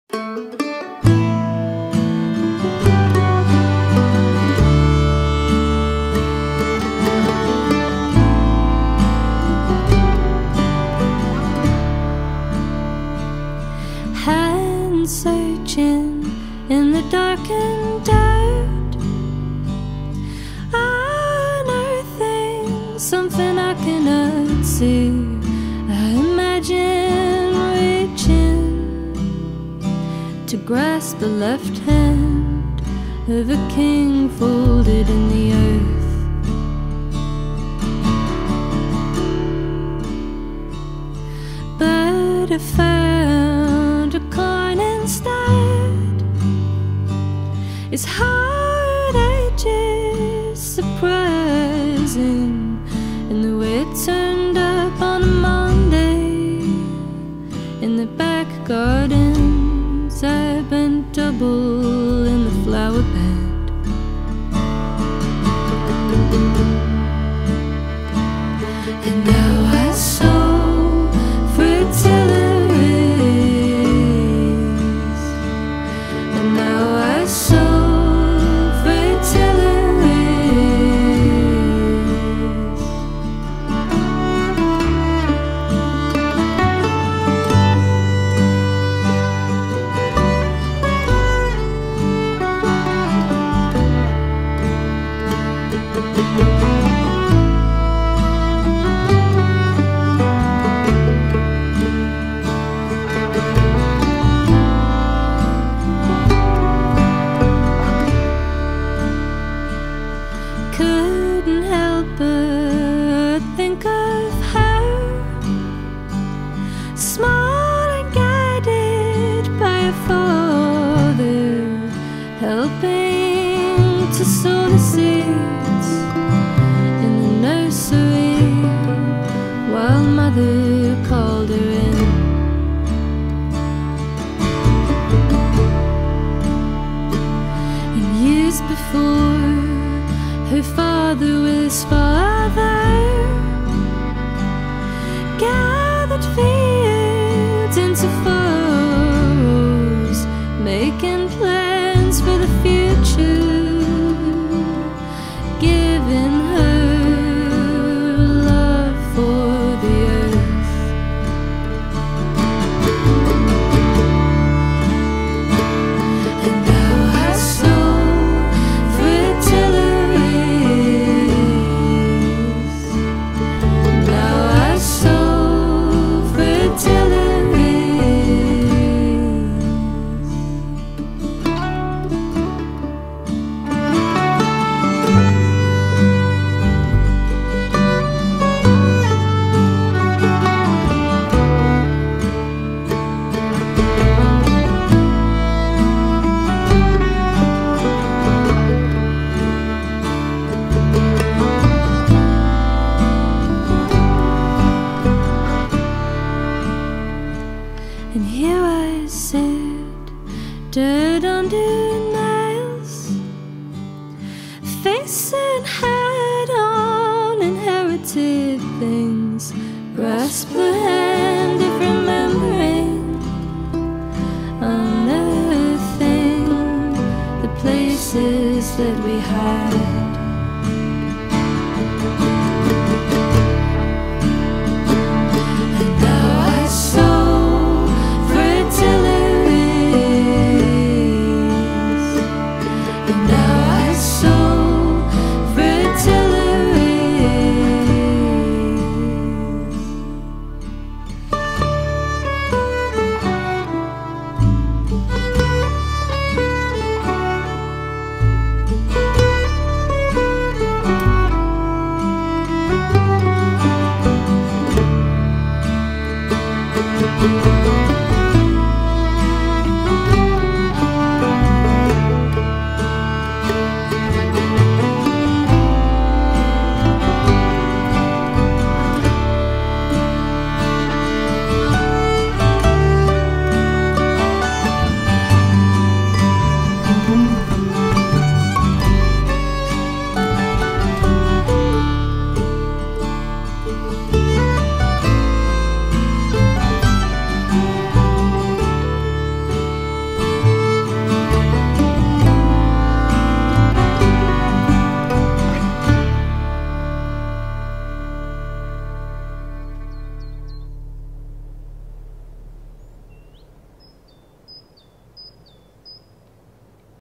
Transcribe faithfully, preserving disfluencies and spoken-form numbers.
Searching in the darkened dirt, unearthing something I cannot see. I imagine reaching to grasp the left hand of a king folded in the earth. But I found a coin instead. Its hard edges surprising, and the way it turned up on a Monday in the back gardens. I bent double in the flower bed, and now I sow fritillaries, and now I sow that we had.